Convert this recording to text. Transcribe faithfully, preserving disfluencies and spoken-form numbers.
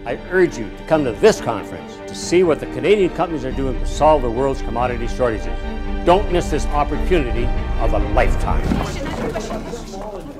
I urge you to come to this conference to see what the Canadian companies are doing to solve the world's commodity shortages. Don't miss this opportunity of a lifetime.